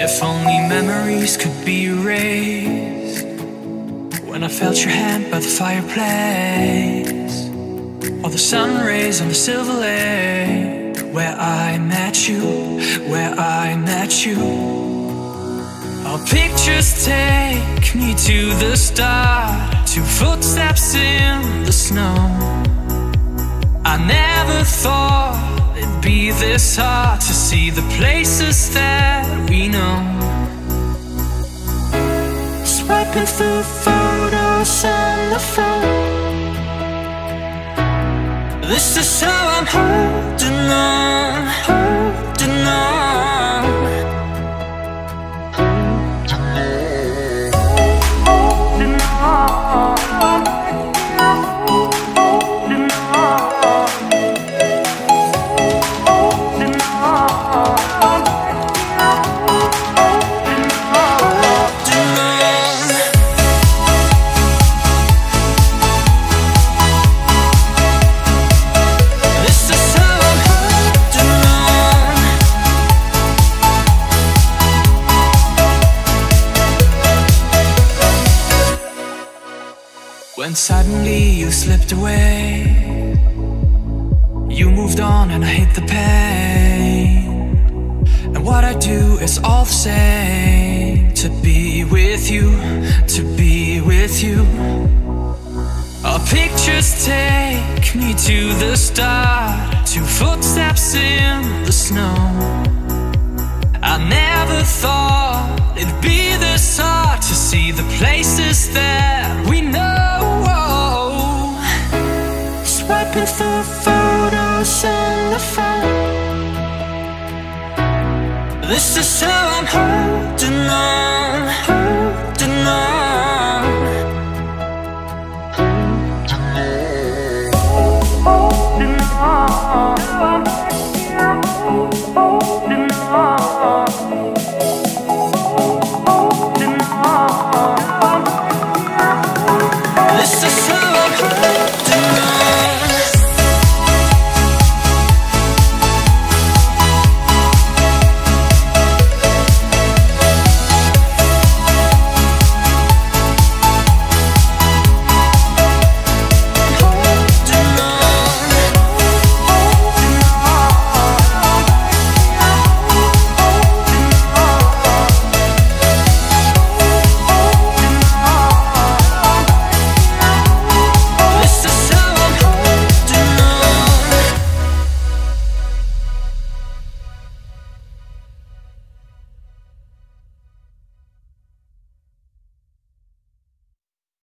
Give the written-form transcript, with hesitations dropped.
If only memories could be erased. When I felt your hand by the fireplace, or the sun rays on the silver lake, where I met you, where I met you. Our pictures take me to the start, 2 footsteps in the snow. I never thought it'd be this hard to see the places that we know. Swiping through photos on the phone, this is how I'm holding on, holding on, holding on, holding on. When suddenly you slipped away, you moved on and I hate the pain. And what I do is all the same, to be with you, to be with you. Our pictures take me to the start, 2 footsteps in the snow. I never thought it'd be this hard to see the places that we know. Swiping through photos on the phone, this is how I'm holding on, holding on.